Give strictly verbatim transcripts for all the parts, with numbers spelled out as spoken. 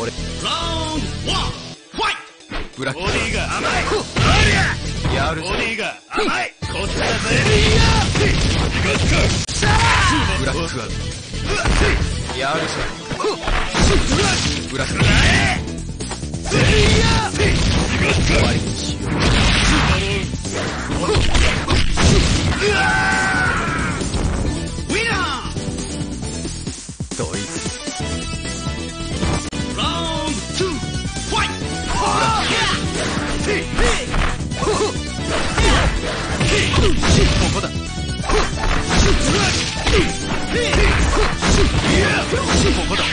俺ラウンドワンファイブラックト。ボディが甘い。 やるぞ。 ボディが甘い。こっちだぜ。 ブラックアウト。やるぞ。ブラック終わりにしよう。 ウィナー。 ドイツラウンドツーファイト。ここだ。ここだ。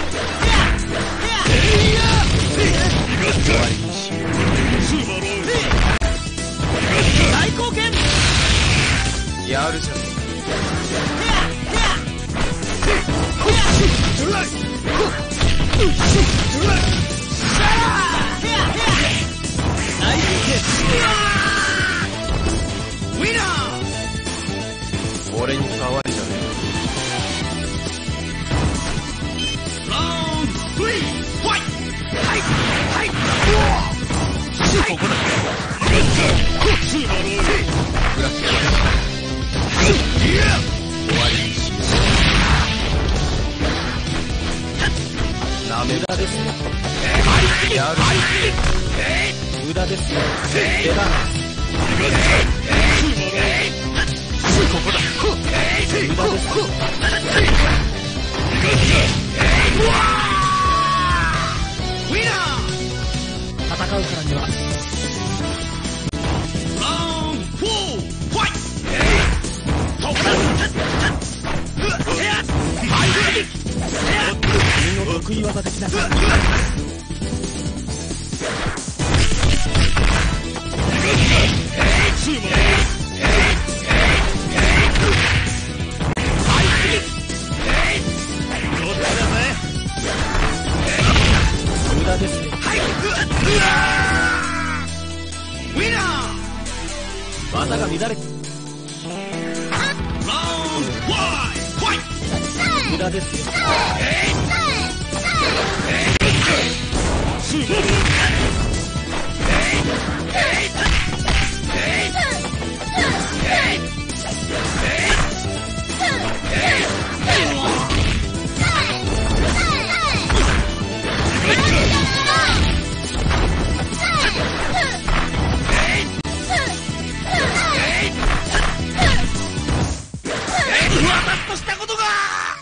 終わりにしよう。大貢献。 やるじゃん。 ウィナー。 俺に触りじゃねラウンドスリーファイト。はいはい。ここだ。 え。ブラック終わりにしよう。なめ無駄ですよ。やる無駄ですよ。出番ここだ。無駄ですよ。 ウィナー。 戦うからにはラウンドフォーファイト。 君の得意技的な感じ。無駄ですよ。 ウィナー。 技が乱れラウンドファイト。 無駄ですよ。 としたことが。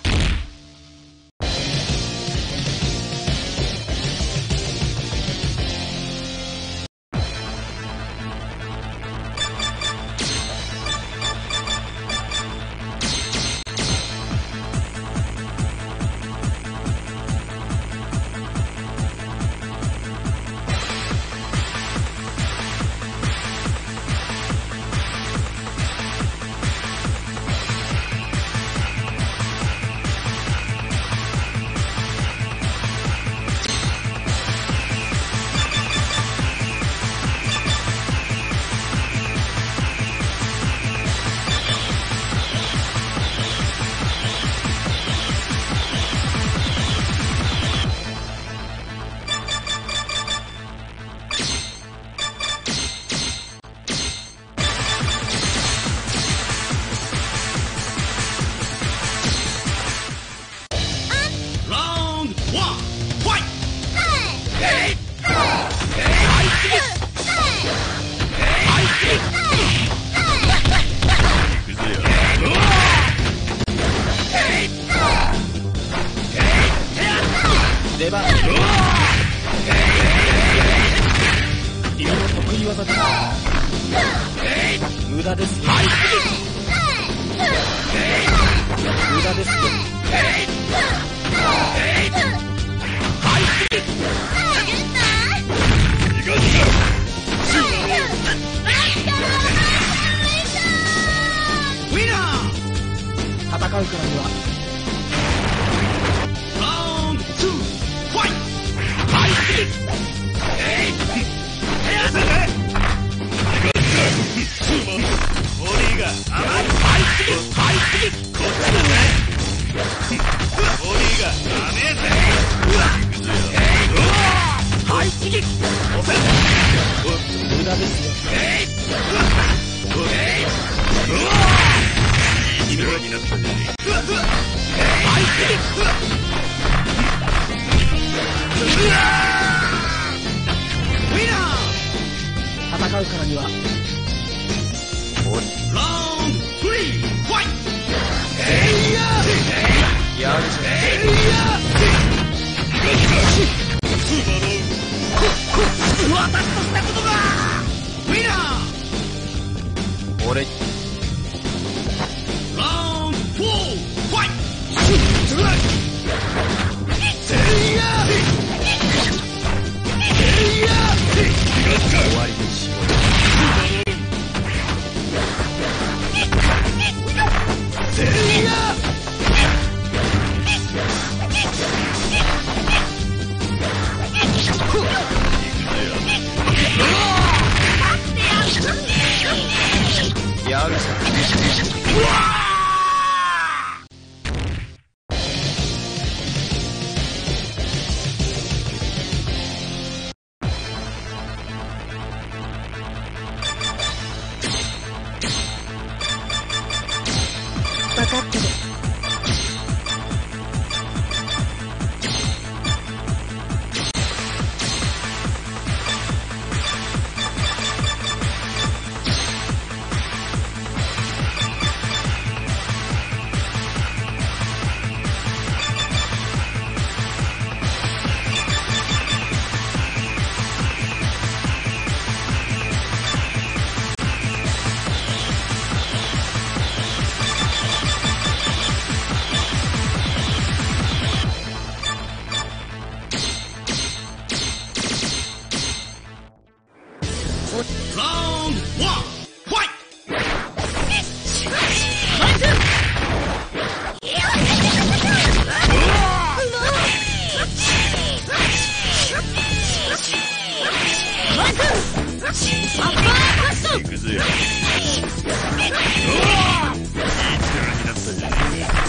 出番。君の得意技です。無駄ですよ。無駄ですよ。 ウィナー。 戦うからにはラウンドツーファイト。ボディが甘い。こっちだぜ。ボディが甘えぜ。 ですよ。 いい力になったんじゃねえ。 戦うからにはラウンドスリーファイト。 やるじゃん。 私としたことがウィナー。 俺ラウンドフォーファイト。 終わりにしよう。やるじゃん。 分かってる。 ラウンドワンファイト。行くぜ。いい力になったじゃねえか。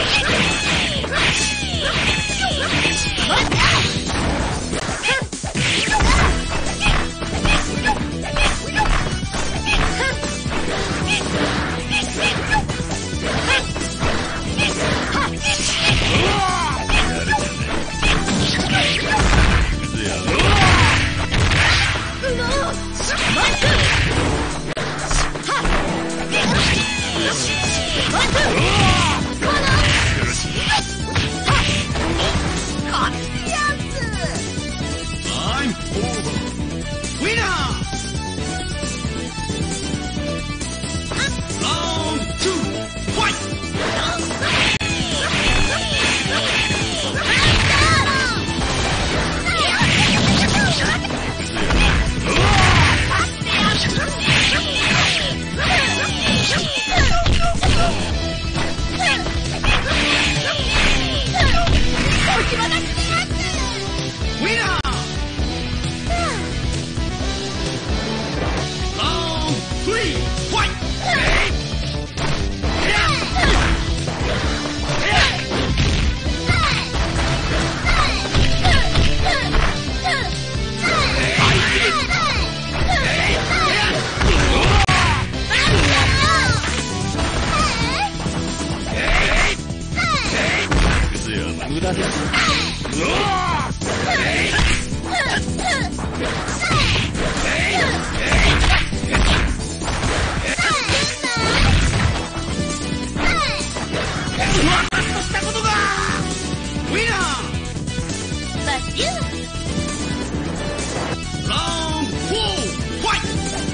無駄です。 私としたことがウィナー。 バッチュー。 ラウンドフォーファイ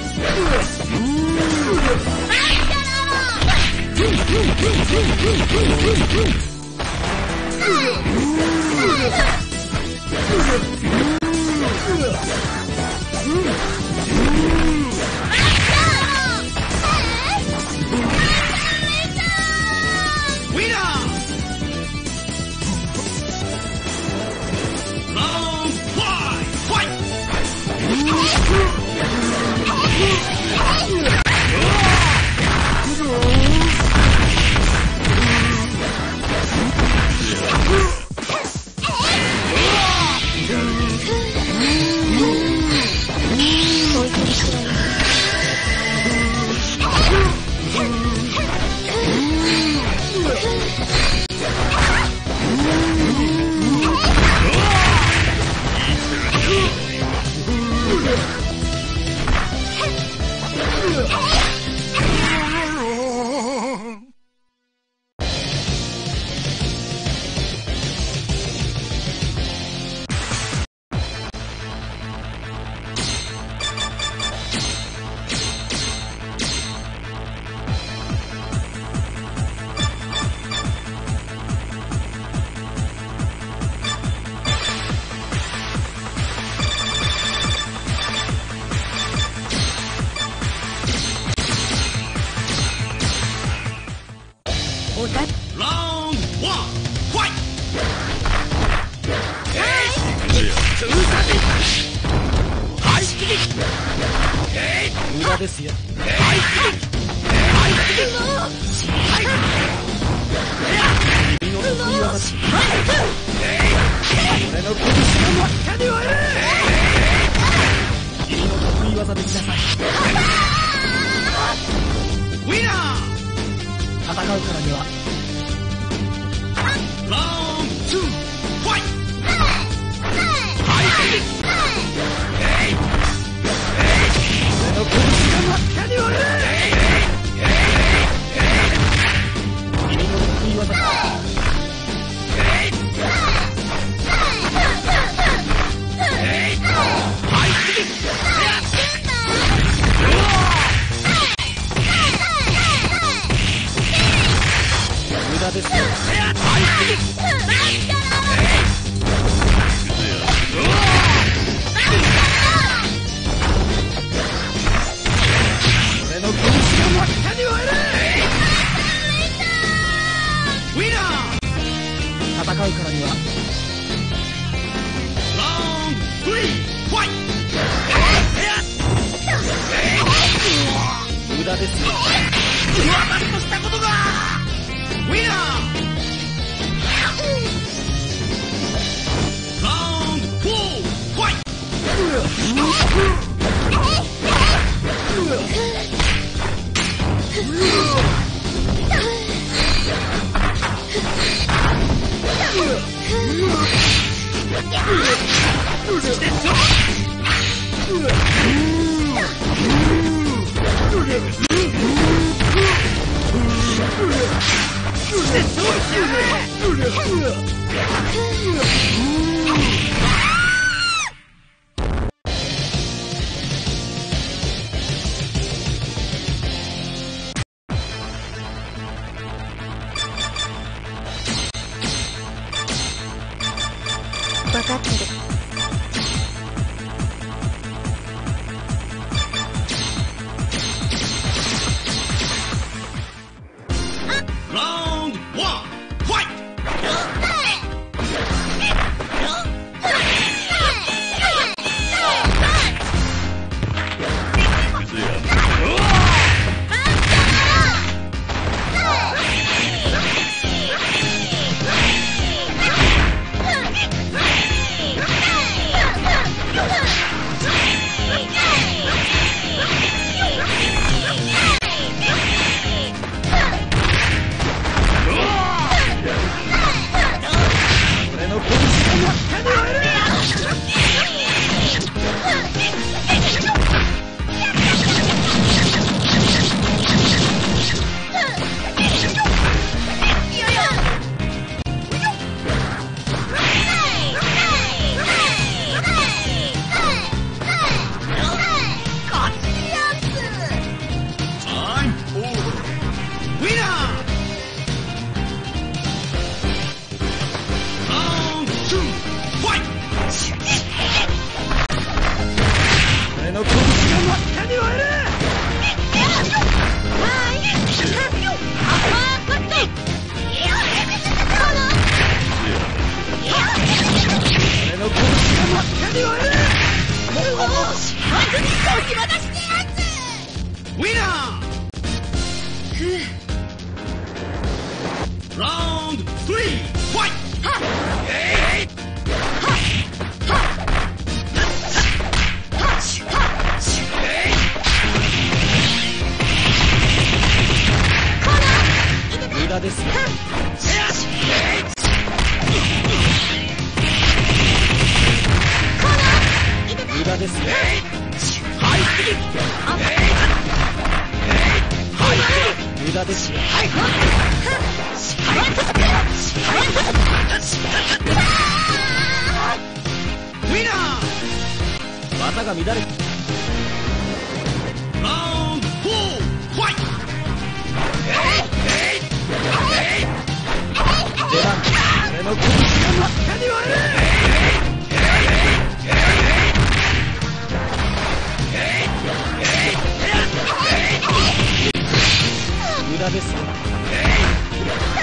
ト。ウィナー。ラウンドファイト。 無駄ですよ。君の得意技だ。俺の拳を真っ赤に割れ。君の得意技できなさい。 ウィナー。 戦うからにはラウンドツーファイト。 俺の拳が真っ赤に割れ。君の得意技だ。無駄ですよ。俺の拳が真っ赤に割れ。 ウィナー。 戦うからにはラウンドスリーファイト。 無駄ですよ。 私としたことがウィナー。ラウンドフォーファイト。 分かってる。 ラウンドワンファイト。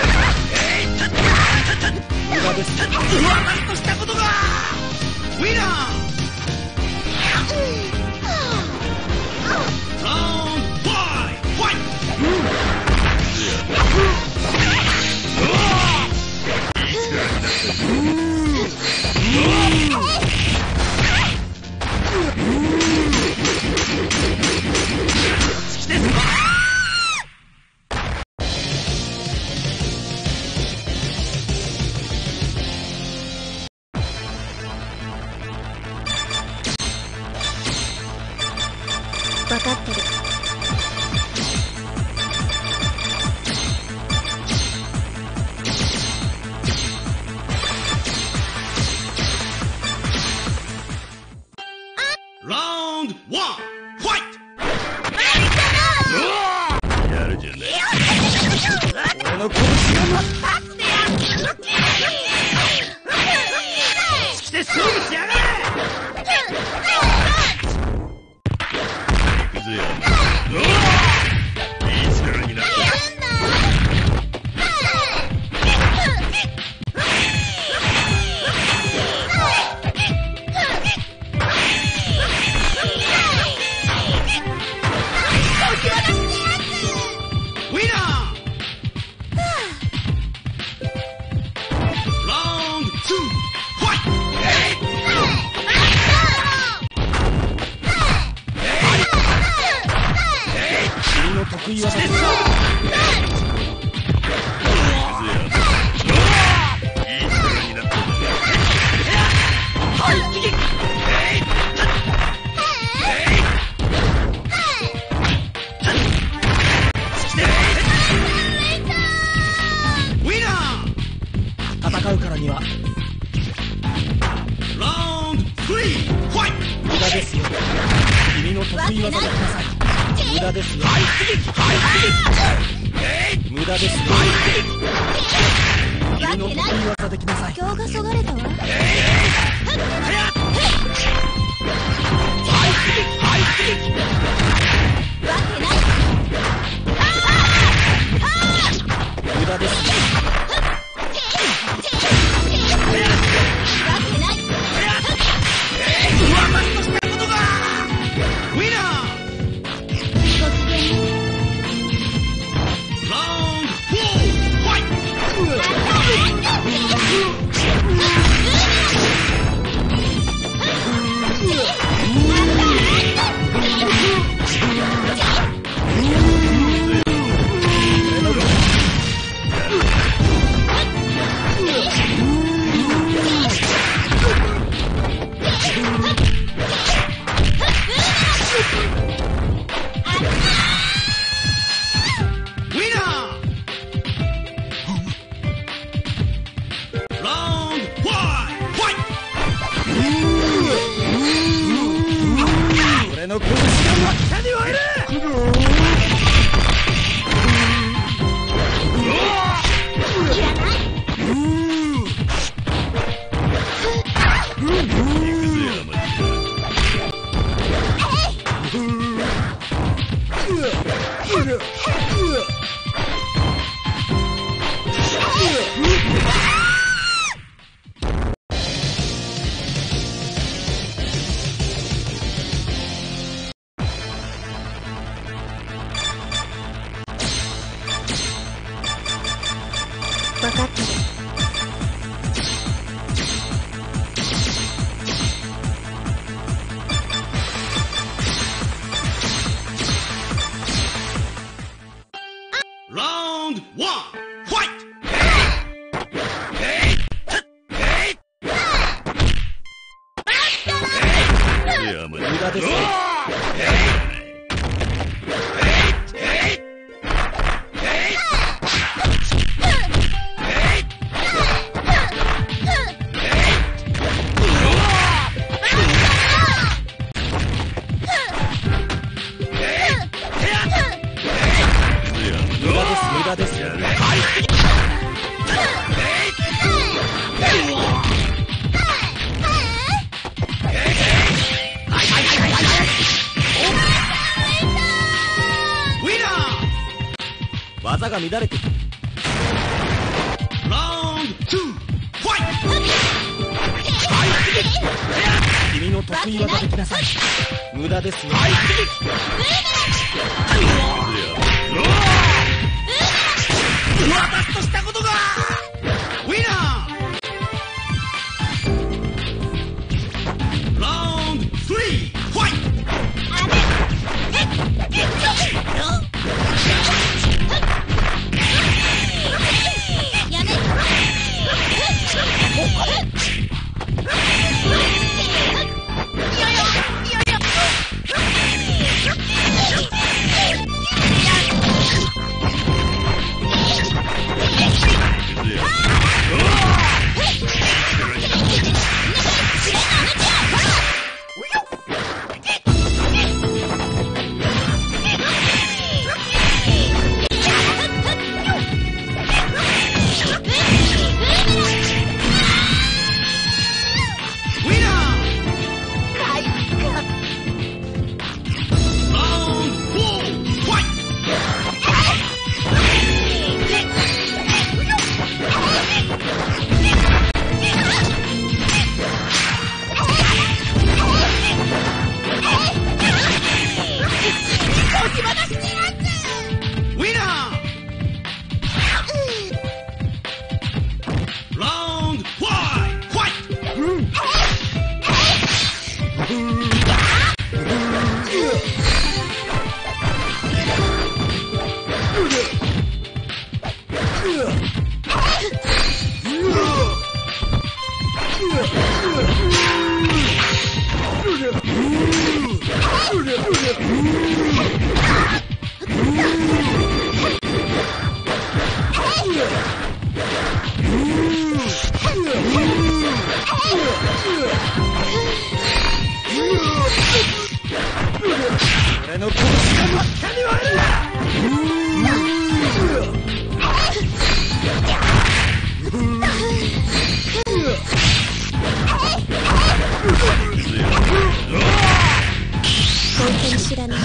私としたことがウィナー。 分かってる。 ラウンドワン、ファイト。 やるじゃねえ。俺の拳がして勝負しやがれ。 行くぜよ。いい力になった。得意技です。戦うからにはラウンドスリー、ファイト。 無駄ですよ。君の得意技できなさい。無駄ですよ。無駄ですよ。君の得意技できなさい。 今日がそがれたわ。無駄ですよ。俺の拳が真っ赤に割れる。分かってる。 ラウンドワン、ファイト。 無駄ですよ。無駄ですよ。技が乱れている。 ラウンドツー、ファイト。 君の得意技できなさい。無駄ですよ。 私としたことがウィナー。ラウンドスリー、ファイト。 らない。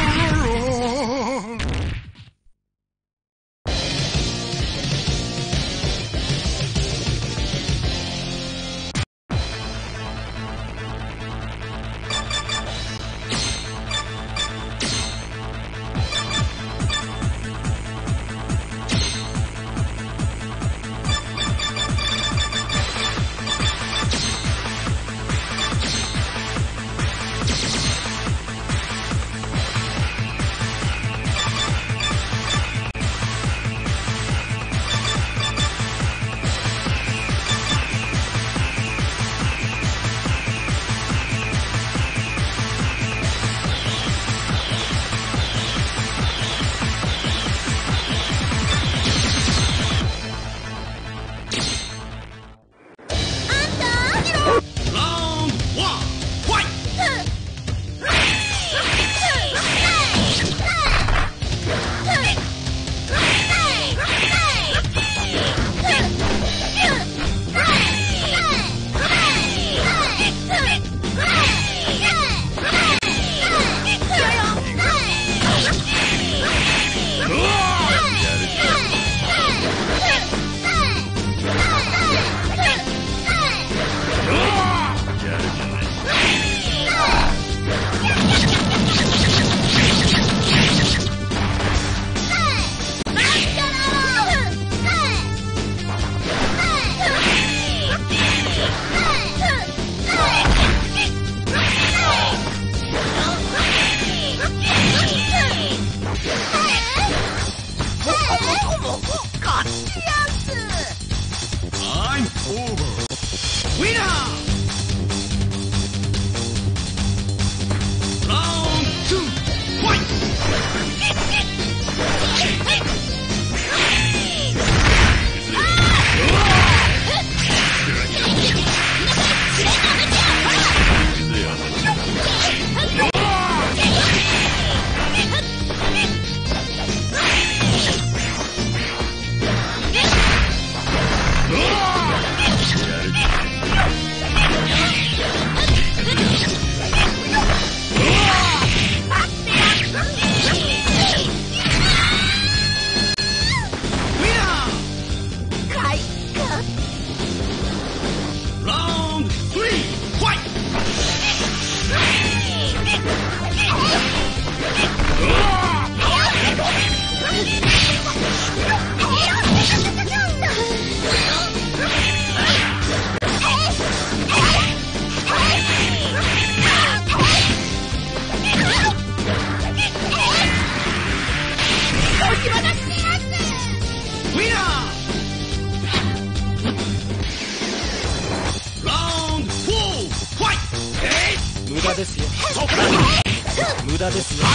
無駄ですよ。無駄ですよ。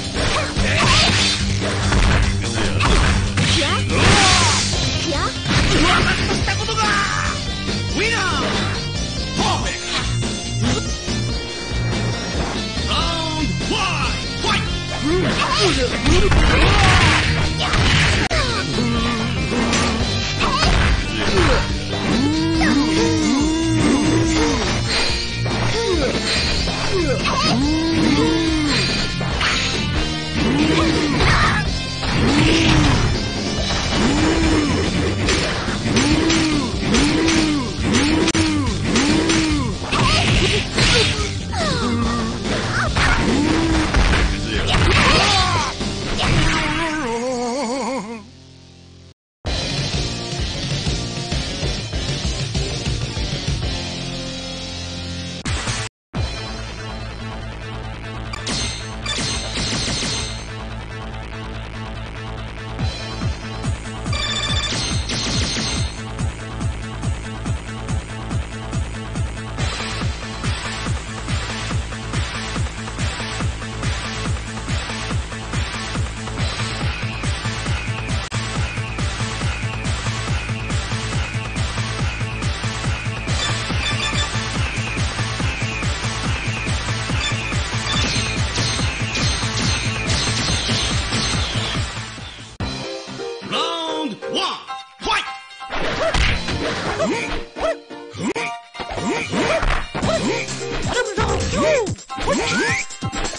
きゃきゃ私としたことがウィナーパーフェクトラウンドワンファイ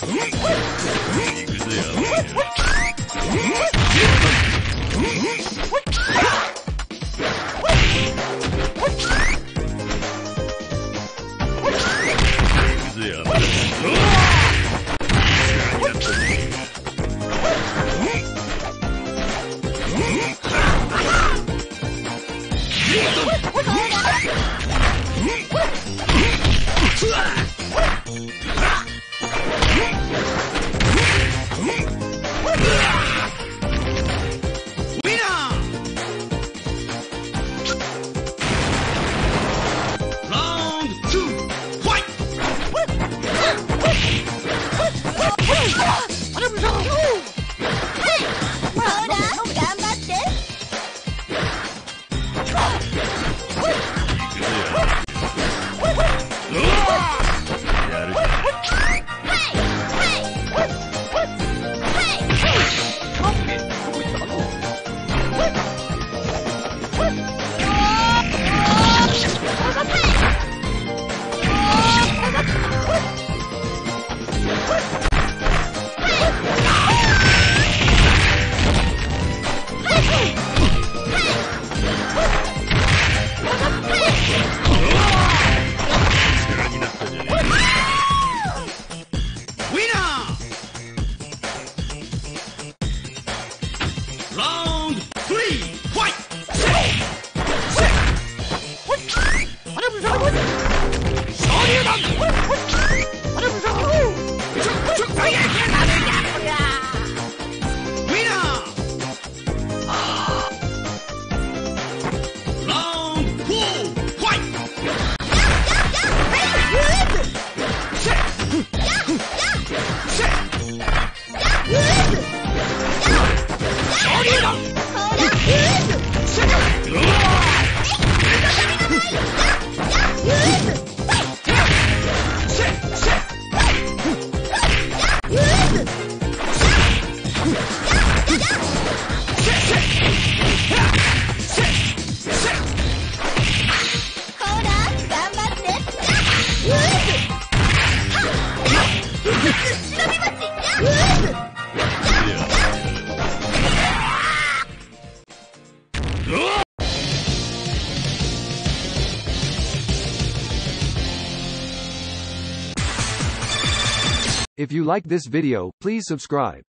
If you like this video, please subscribe.